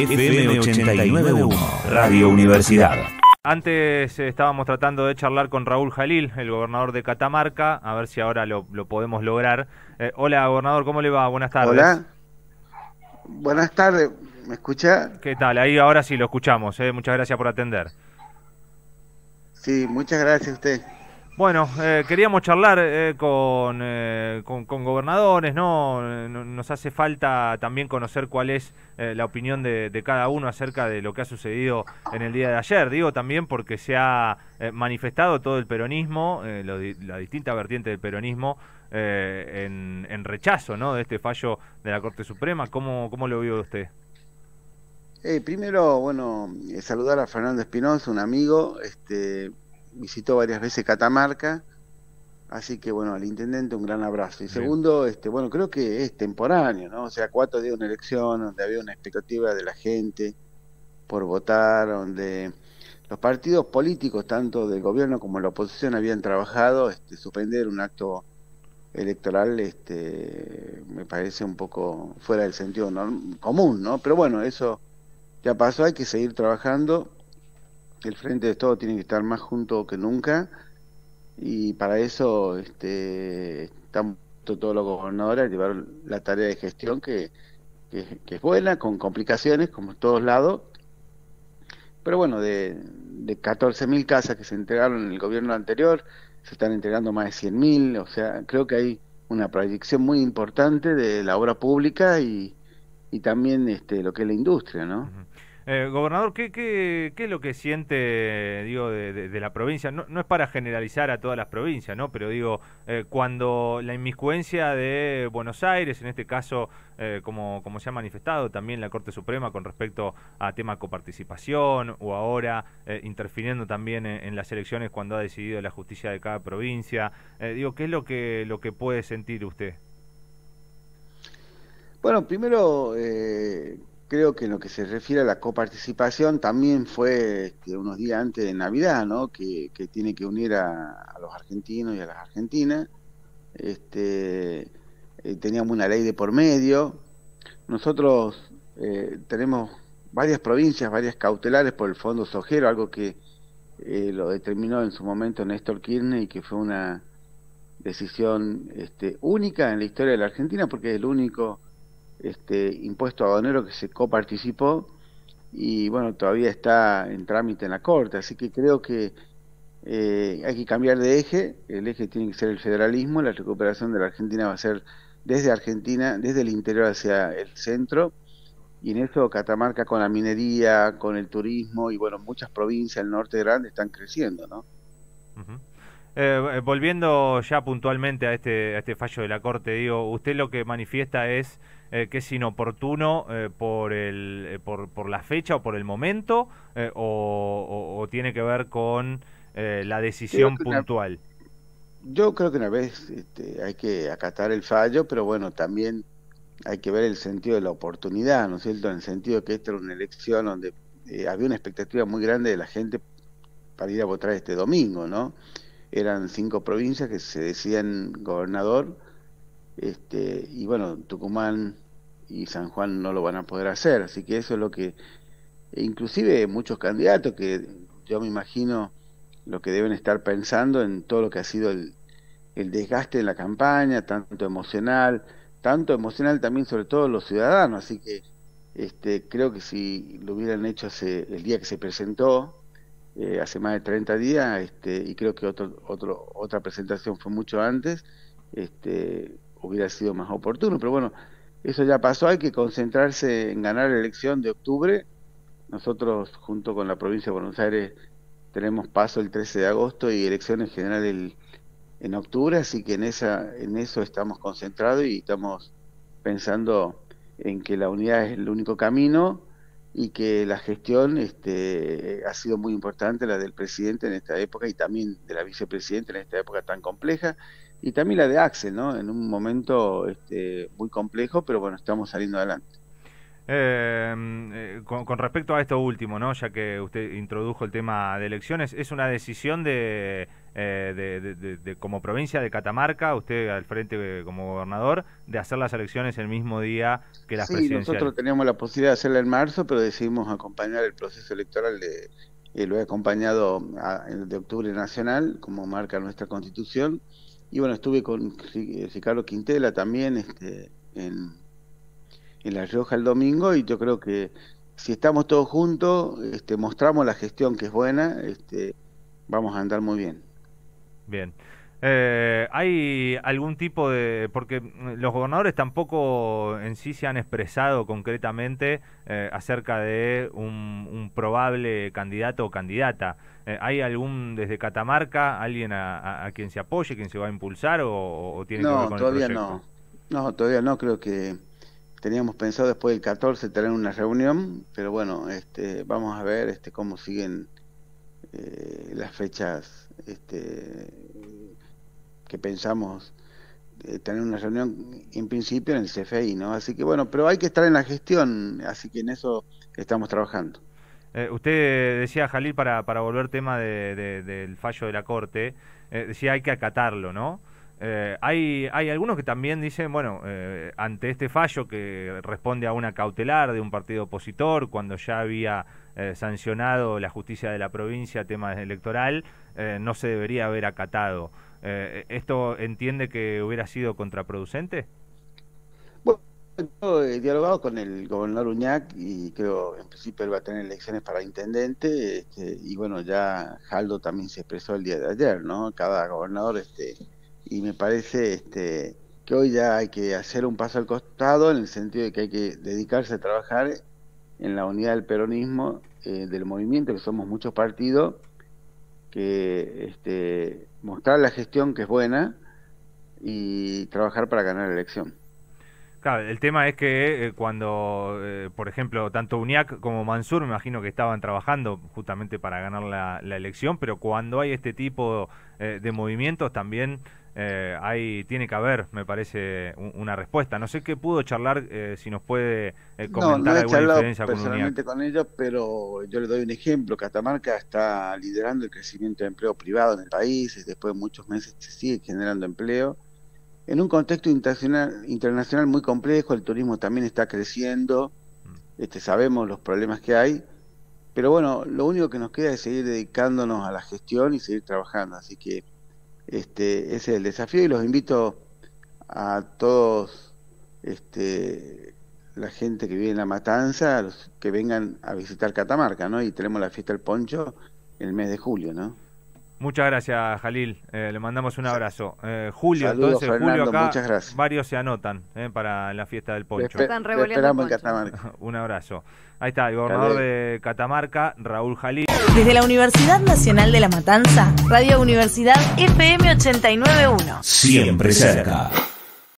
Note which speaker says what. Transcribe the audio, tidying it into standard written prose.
Speaker 1: FM 89.1, Radio Universidad.
Speaker 2: Antes estábamos tratando de charlar con Raúl Jalil, el gobernador de Catamarca, a ver si ahora lo podemos lograr. Hola, gobernador, ¿cómo le va? Buenas tardes.
Speaker 3: Hola. Buenas tardes, ¿me escucha?
Speaker 2: ¿Qué tal? Ahí ahora sí lo escuchamos, muchas gracias por atender.
Speaker 3: Sí, muchas gracias a usted.
Speaker 2: Bueno, queríamos charlar con gobernadores, ¿no? Nos hace falta también conocer cuál es la opinión de cada uno acerca de lo que ha sucedido en el día de ayer. Digo también porque se ha manifestado todo el peronismo, la distinta vertiente del peronismo, en rechazo, ¿no?, de este fallo de la Corte Suprema. ¿Cómo lo vio usted?
Speaker 3: Primero, bueno, saludar a Fernando Espinosa, un amigo, visitó varias veces Catamarca, así que bueno, al intendente un gran abrazo. Y segundo, bueno, creo que es temporáneo, ¿no? O sea, 4 días de una elección donde había una expectativa de la gente por votar, donde los partidos políticos, tanto del gobierno como de la oposición, habían trabajado, suspender un acto electoral, me parece un poco fuera del sentido común, ¿no? Pero bueno, eso ya pasó, hay que seguir trabajando. El Frente de Todos tiene que estar más junto que nunca, y para eso estamos todos los gobernadores a llevar la tarea de gestión que es buena, con complicaciones como en todos lados, pero bueno, de 14.000 casas que se entregaron en el gobierno anterior, se están entregando más de 100.000, o sea, creo que hay una proyección muy importante de la obra pública y también lo que es la industria, ¿no?
Speaker 2: Gobernador, ¿qué es lo que siente, digo, de la provincia? No es para generalizar a todas las provincias, ¿no? Pero digo, cuando la inmiscuencia de Buenos Aires, en este caso, como se ha manifestado también la Corte Suprema con respecto a tema coparticipación, o ahora interfiriendo también en las elecciones cuando ha decidido la justicia de cada provincia, digo, ¿qué es lo que puede sentir usted?
Speaker 3: Bueno, primero, creo que en lo que se refiere a la coparticipación también fue unos días antes de Navidad, ¿no? Que tiene que unir a los argentinos y a las argentinas. Teníamos una ley de por medio. Nosotros tenemos varias provincias, varias cautelares por el Fondo Sojero, algo que lo determinó en su momento Néstor Kirchner y que fue una decisión única en la historia de la Argentina, porque es el único impuesto aduanero que se coparticipó, y bueno, todavía está en trámite en la Corte, así que creo que hay que cambiar de eje. El eje tiene que ser el federalismo. La recuperación de la Argentina va a ser desde Argentina, desde el interior hacia el centro, y en eso Catamarca, con la minería, con el turismo y bueno, muchas provincias del norte grande están creciendo, ¿no?
Speaker 2: Volviendo ya puntualmente a este fallo de la Corte, digo, usted lo que manifiesta es que es inoportuno por la fecha o por el momento, o tiene que ver con la decisión puntual.
Speaker 3: Yo creo que una vez hay que acatar el fallo, pero bueno, también hay que ver el sentido de la oportunidad, ¿no es cierto? En el sentido de que esta era una elección donde había una expectativa muy grande de la gente para ir a votar este domingo, ¿no? Eran 5 provincias que se decían gobernador, y bueno, Tucumán y San Juan no lo van a poder hacer, así que eso es lo que, inclusive muchos candidatos que yo me imagino lo que deben estar pensando en todo lo que ha sido el desgaste en la campaña, tanto emocional también, sobre todo los ciudadanos, así que creo que si lo hubieran hecho el día que se presentó, hace más de 30 días, y creo que otra presentación fue mucho antes, hubiera sido más oportuno, pero bueno, eso ya pasó. Hay que concentrarse en ganar la elección de octubre. Nosotros, junto con la provincia de Buenos Aires, tenemos paso el 13 de agosto y elecciones generales en octubre, así que en eso estamos concentrados y estamos pensando en que la unidad es el único camino, y que la gestión ha sido muy importante, la del presidente en esta época, y también de la vicepresidenta en esta época tan compleja, y también la de Axel, ¿no? En un momento muy complejo, pero bueno, estamos saliendo adelante.
Speaker 2: con respecto a esto último, ¿no? Ya que usted introdujo el tema de elecciones, ¿es una decisión de como provincia de Catamarca, usted al frente como gobernador, de hacer las elecciones el mismo día que las presidenciales?
Speaker 3: Sí, nosotros teníamos la posibilidad de hacerla en marzo, pero decidimos acompañar el proceso electoral lo he acompañado de octubre nacional, como marca nuestra Constitución, y bueno, estuve con Ricardo Quintela también en La Rioja el domingo, y yo creo que si estamos todos juntos, mostramos la gestión que es buena, vamos a andar muy bien.
Speaker 2: Bien. ¿Hay algún tipo de...? Porque los gobernadores tampoco en sí se han expresado concretamente acerca de un probable candidato o candidata. ¿Hay algún desde Catamarca, alguien a quien se apoye, quien se va a impulsar o tiene que ver con el proyecto?
Speaker 3: No, todavía no. Creo que teníamos pensado después del 14 tener una reunión, pero bueno, vamos a ver cómo siguen las fechas que pensamos tener una reunión en principio en el CFI, ¿no? Así que bueno, pero hay que estar en la gestión, así que en eso estamos trabajando.
Speaker 2: Usted decía, Jalil, para volver tema del fallo de la Corte, decía hay que acatarlo, ¿no? Hay algunos que también dicen, bueno, ante este fallo que responde a una cautelar de un partido opositor, cuando ya había sancionado la justicia de la provincia tema electoral, no se debería haber acatado. ¿Esto entiende que hubiera sido contraproducente?
Speaker 3: Bueno, yo he dialogado con el gobernador Uñac y creo en principio él va a tener elecciones para intendente, y bueno, ya Jaldo también se expresó el día de ayer, ¿no? Cada gobernador, y me parece que hoy ya hay que hacer un paso al costado en el sentido de que hay que dedicarse a trabajar en la unidad del peronismo, del movimiento, que somos muchos partidos, que mostrar la gestión que es buena y trabajar para ganar la elección.
Speaker 2: Claro, el tema es que cuando, por ejemplo, tanto Uñac como Mansur, me imagino que estaban trabajando justamente para ganar la elección, pero cuando hay este tipo de movimientos también tiene que haber, me parece, una respuesta. No sé qué pudo charlar, si nos puede comentar alguna diferencia con Uñac.
Speaker 3: Personalmente con ellos, pero yo le doy un ejemplo. Catamarca está liderando el crecimiento de empleo privado en el país, después de muchos meses se sigue generando empleo. En un contexto internacional muy complejo, el turismo también está creciendo, sabemos los problemas que hay, pero bueno, lo único que nos queda es seguir dedicándonos a la gestión y seguir trabajando, así que ese es el desafío y los invito a todos, la gente que vive en La Matanza, a los que vengan a visitar Catamarca, ¿no? Y tenemos la fiesta del poncho en el mes de julio, ¿no?
Speaker 2: Muchas gracias, Jalil. Le mandamos un abrazo. Julio,
Speaker 3: saludos,
Speaker 2: entonces,
Speaker 3: Fernando,
Speaker 2: Julio acá,
Speaker 3: muchas gracias.
Speaker 2: Varios se anotan para la fiesta del poncho.
Speaker 3: Esperamos en Catamarca.
Speaker 2: Un abrazo. Ahí está, el gobernador de Catamarca, Raúl Jalil.
Speaker 4: Desde la Universidad Nacional de La Matanza, Radio Universidad FM 89.1.
Speaker 1: Siempre cerca.